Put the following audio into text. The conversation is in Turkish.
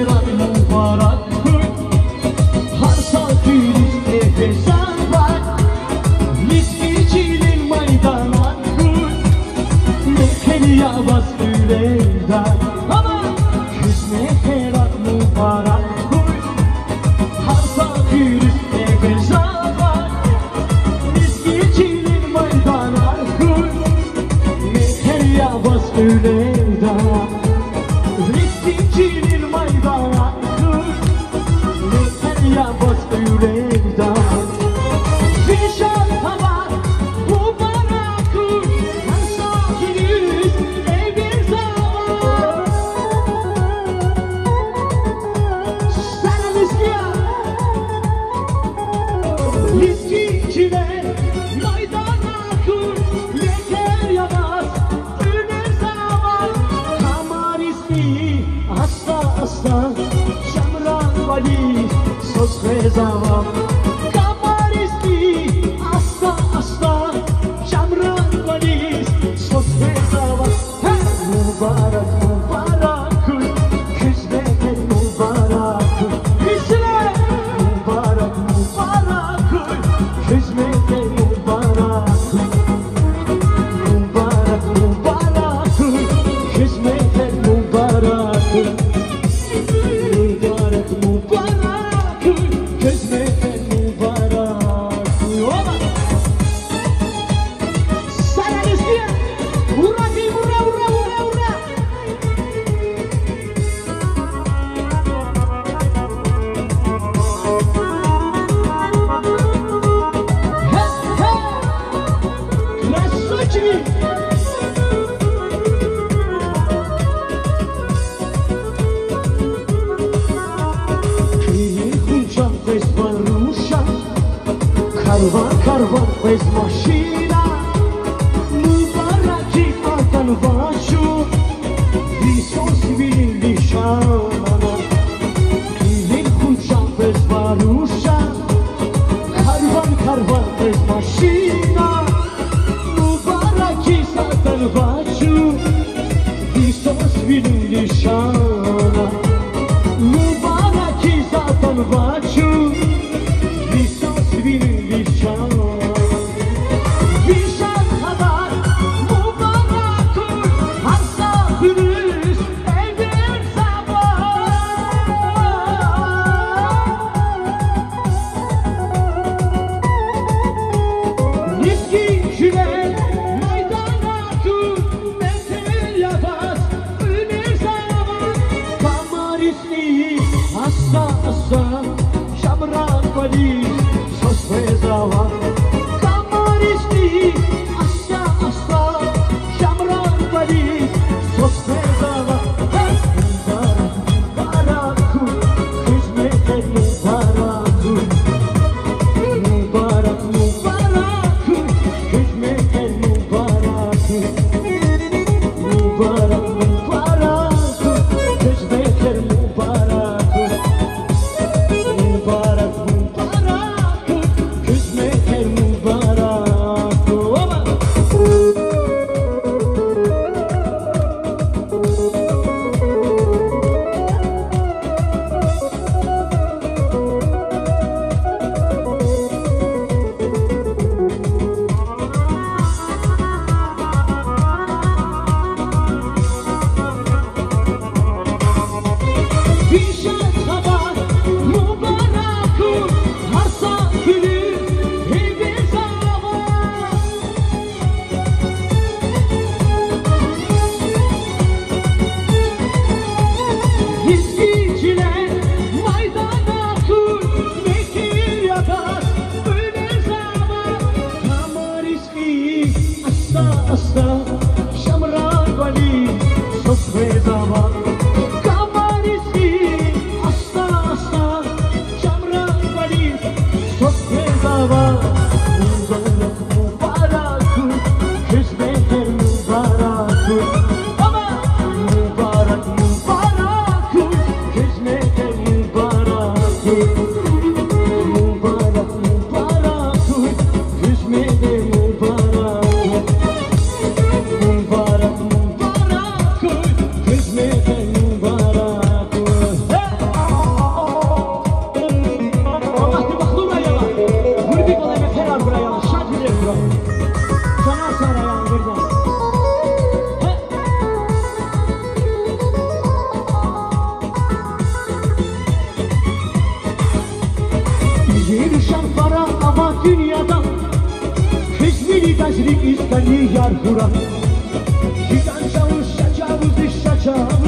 herat mubarak har sakiriz nefesan var Liski çilin maydanan Mekeli yavaz üleyden Ama küsme herat mubarak har sakiriz nefesan var Liski çilin maydanan Mekeli yavaz üleyden Listincinin maydana Mekeli yavaz üleyden Zişan hava mubarak Her sakiniz ey bir zaman Sana liskiya Listincine maydana Mekeli yavaz Asta Şamran vali sos rezavam Kamaristi asta Şamran vali sos rezavam Mübarek Hizmetin mübarek Mübarek Hizmetin mübarek Mübarek Hizmetin mübarek Karvan bez mașina Mubaraki akan vașu Visos vin lișana Ilin kucam bez varușa Karvan bez mașina Mubaraki akan vașu Visos vin lișana Mubaraki akan vașu Visos vin lișana Vişan kadar mübarek Har sakiniz ey bir zaman Liski çile maydana Mekeli yavaz ünir zaman Kamaristi asta Var buraya şart bilir bro. Sana sarayalım buradan. Yürüşen para ama dünyada Hizmini tezlik istenli yar hura Giden çavuş şacavuz iş şacavuz